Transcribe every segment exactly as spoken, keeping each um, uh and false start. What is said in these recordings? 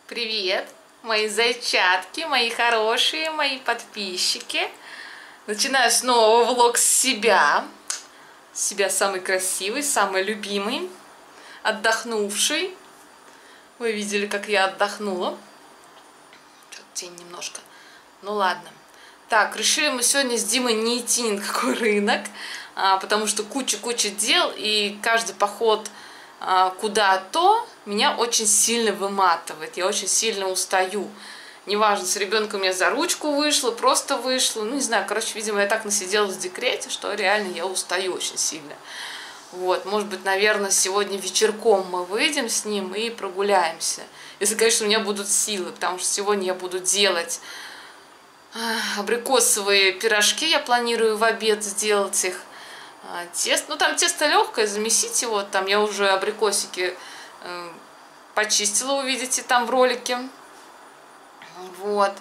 Привет, мои зайчатки, мои хорошие, мои подписчики. Начинаю снова влог с себя. С себя самый красивый, самый любимый, отдохнувший. Вы видели, как я отдохнула. Что-то тень немножко. Ну ладно. Так, решили мы сегодня с Димой не идти ни на какой рынок, а, потому что куча-куча дел, и каждый поход а, куда-то меня очень сильно выматывает, я очень сильно устаю. Неважно, с ребенком я за ручку вышла, просто вышла, ну не знаю, короче, видимо, я так насиделась в декрете, что реально я устаю очень сильно. Вот, может быть, наверное, сегодня вечерком мы выйдем с ним и прогуляемся. Если, конечно, у меня будут силы, потому что сегодня я буду делать абрикосовые пирожки, я планирую в обед сделать их. Тесто, ну там тесто легкое, замесить его, там я уже абрикосики э, почистила, увидите там в ролике. Вот.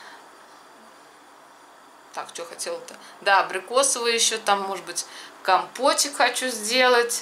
Так, что хотела-то? Да, абрикосовые еще, там, может быть, компотик хочу сделать.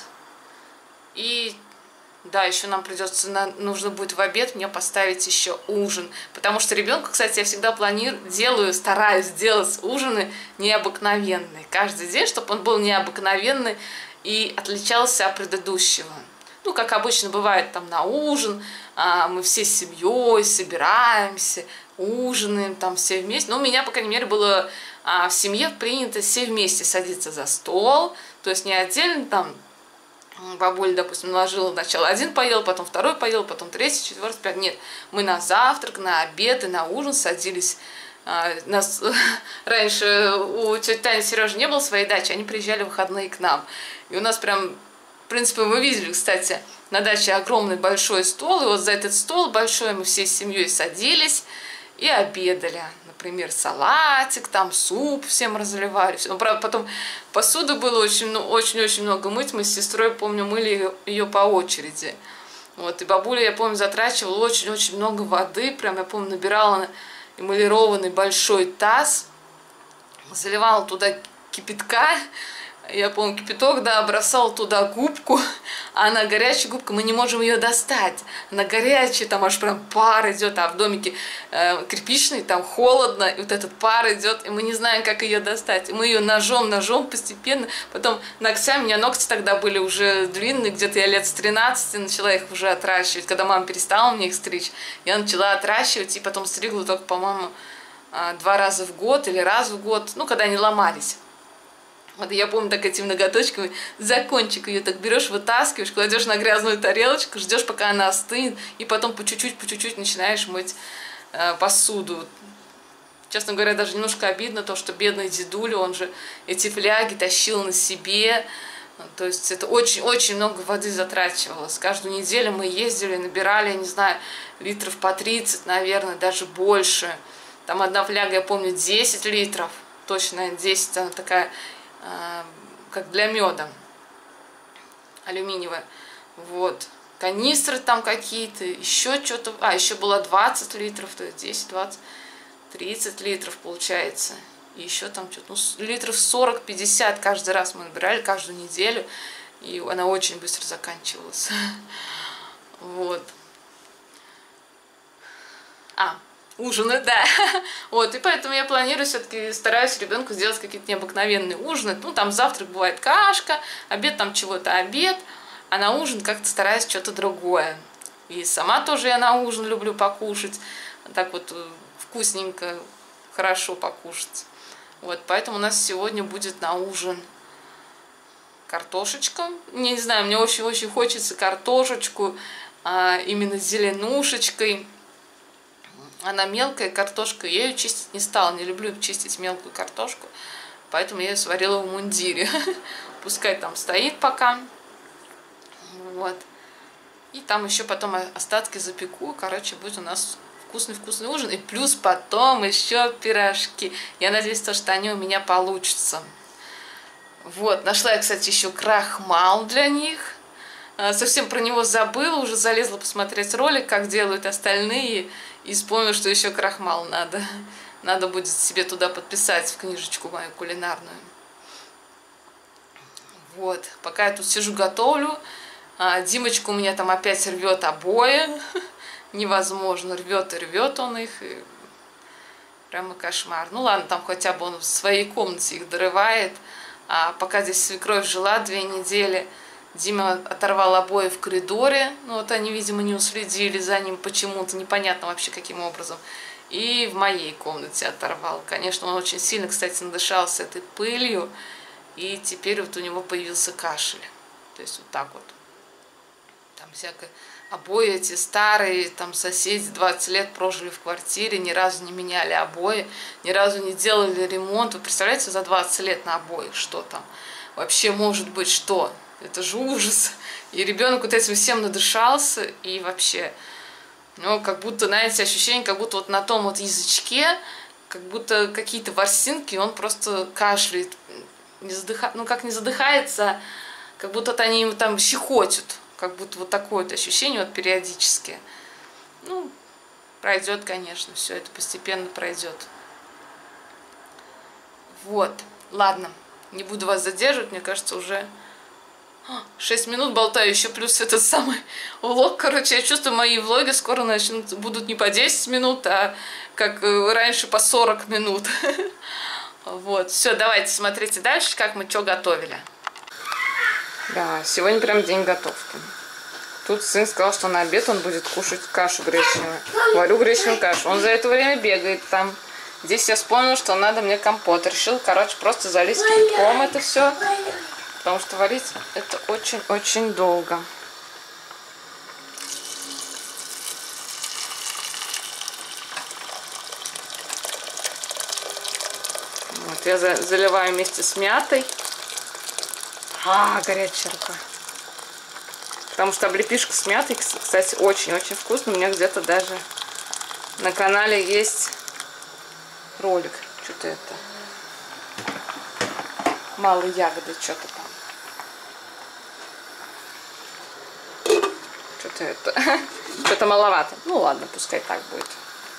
И да, еще нам придется, на, нужно будет в обед мне поставить еще ужин. Потому что ребенку, кстати, я всегда планирую, делаю, стараюсь делать ужины необыкновенные. Каждый день, чтобы он был необыкновенный и отличался от предыдущего. Ну, как обычно бывает там на ужин, а, мы все с семьей собираемся, ужинаем там все вместе. Но у меня, по крайней мере, было а, в семье принято все вместе садиться за стол. То есть не отдельно там. Бабуля, допустим, наложила сначала один поел, потом второй поел, потом третий, четвертый, пятый. Нет, мы на завтрак, на обед и на ужин садились. Нас раньше у тети Тани и Сережи не было своей дачи, они приезжали в выходные к нам. И у нас прям, в принципе, мы видели, кстати, на даче огромный большой стол, и вот за этот стол большой мы всей семьей садились и обедали. Например, салатик, там суп всем разливали. Но, правда, потом посуды было очень-очень много мыть. Мы с сестрой, помню, мыли ее по очереди. Вот. И бабуля, я помню, затрачивала очень-очень много воды. Прям, я помню, набирала эмалированный большой таз, заливала туда кипятка. Я помню, кипяток, да, бросала туда губку, а она горячая губка, мы не можем ее достать. Она горячая, там аж прям пар идет, а в домике э, кирпичный, там холодно, и вот этот пар идет, и мы не знаем, как ее достать. И мы ее ножом, ножом постепенно, потом ногтями, у меня ногти тогда были уже длинные, где-то я лет с тринадцати начала их уже отращивать, когда мама перестала мне их стричь, я начала отращивать, и потом стригла только, по-моему, два раза в год или раз в год, ну, когда они ломались. Вот я помню, так этими ноготочками за кончик ее так берешь, вытаскиваешь, кладешь на грязную тарелочку, ждешь, пока она остынет, и потом по чуть-чуть, по чуть-чуть начинаешь мыть э, посуду. Честно говоря, даже немножко обидно то, что бедный дедуля, он же эти фляги тащил на себе. То есть это очень-очень много воды затрачивалось. Каждую неделю мы ездили, набирали, я не знаю, литров по тридцать, наверное, даже больше. Там одна фляга, я помню, десять литров, точно, наверное, десять, она такая, как для меда, алюминиевая. Вот. Канистры там какие-то, еще что-то. А, еще было двадцать литров, то есть десять, двадцать, тридцать литров получается. И еще там что-то, ну, литров сорок-пятьдесят каждый раз мы набирали, каждую неделю. И она очень быстро заканчивалась. Вот. А, ужины, да. Вот, и поэтому я планирую, все-таки стараюсь ребенку сделать какие-то необыкновенные ужины. Ну, там завтрак бывает кашка, обед там чего-то обед, а на ужин как-то стараюсь что-то другое. И сама тоже я на ужин люблю покушать, так вот вкусненько, хорошо покушать. Вот, поэтому у нас сегодня будет на ужин картошечка. Не знаю, мне очень-очень хочется картошечку, а, именно с зеленушечкой. Она мелкая картошка, я ее чистить не стала, не люблю чистить мелкую картошку, поэтому я ее сварила в мундире. Пускай там стоит пока. Вот. И там еще потом остатки запеку, короче, будет у нас вкусный-вкусный ужин. И плюс потом еще пирожки. Я надеюсь, то, что они у меня получатся. Вот, нашла я, кстати, еще крахмал для них. Совсем про него забыла, уже залезла посмотреть ролик, как делают остальные, и вспомнила, что еще крахмал надо. Надо будет себе туда подписать, в книжечку мою кулинарную. Вот, пока я тут сижу готовлю, Димочка у меня там опять рвет обои. невозможно. Рвет и рвет он их. И прямо кошмар. Ну ладно, там хотя бы он в своей комнате их дорывает. А пока здесь свекровь жила две недели, Дима оторвал обои в коридоре. Ну вот они, видимо, не уследили за ним почему-то, непонятно вообще каким образом. И в моей комнате оторвал. Конечно, он очень сильно, кстати, надышался этой пылью. И теперь вот у него появился кашель. То есть вот так вот. Там всякое... Обои эти старые, там соседи двадцать лет прожили в квартире, ни разу не меняли обои, ни разу не делали ремонт. Вы представляете, за двадцать лет на обоих что там? Вообще может быть что? Это же ужас. И ребенок вот этим всем надышался, и вообще, ну, как будто, знаете, ощущение, как будто вот на том вот язычке, как будто какие-то ворсинки, он просто кашляет, не задыха... ну, как не задыхается, как будто они ему там щекочут. Как будто вот такое вот ощущение вот периодически. Ну, пройдет, конечно, все это постепенно пройдет. Вот, ладно, не буду вас задерживать, мне кажется, уже шесть минут болтаю, еще плюс этот самый влог. Короче, я чувствую, мои влоги скоро начнут, будут не по десять минут, а как раньше по сорок минут. Вот, все, давайте смотрите дальше, как мы что готовили. Да, сегодня прям день готовки. Тут сын сказал, что на обед он будет кушать кашу гречневую. Варю гречневую кашу. Он за это время бегает там. Здесь я вспомнила, что надо мне компот. Решил, короче, просто залить кипятком это все. Потому что варить это очень-очень долго. Вот я заливаю вместе с мятой. А, горячая рука. Потому что облепишка с мятой, кстати, очень-очень вкусно. У меня где-то даже на канале есть ролик. Что-то это. Малые ягоды, что-то там. Что-то это. Что-то маловато. Ну ладно, пускай так будет.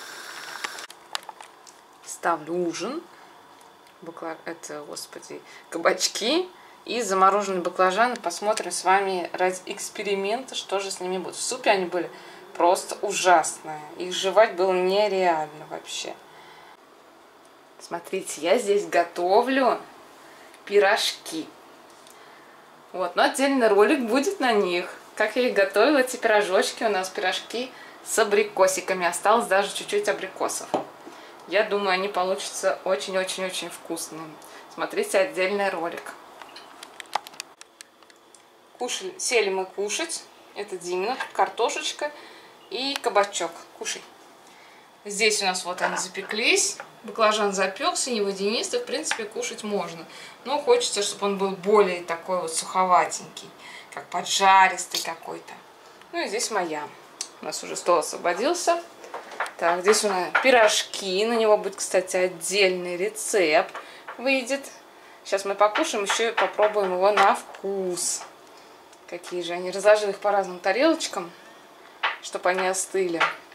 Ставлю ужин. Бакла... Это, господи, кабачки. И замороженные баклажаны. Посмотрим с вами ради эксперимента, что же с ними будет. В супе они были просто ужасные. Их жевать было нереально вообще. Смотрите, я здесь готовлю пирожки. Вот, но отдельный ролик будет на них. Как я их готовила, эти пирожочки. У нас пирожки с абрикосиками. Осталось даже чуть-чуть абрикосов. Я думаю, они получатся очень-очень-очень вкусные. Смотрите отдельный ролик. Кушали, сели мы кушать. Это Димина, картошечка и кабачок. Кушай. Здесь у нас вот они запеклись. Баклажан запекся, не водянистый. В принципе, кушать можно. Но хочется, чтобы он был более такой вот суховатенький. Как поджаристый какой-то. Ну и здесь моя. У нас уже стол освободился. Так, здесь у нас пирожки. На него будет, кстати, отдельный рецепт. Выйдет. Сейчас мы покушаем, еще и попробуем его на вкус. Какие же они. Разложила их по разным тарелочкам, чтобы они остыли.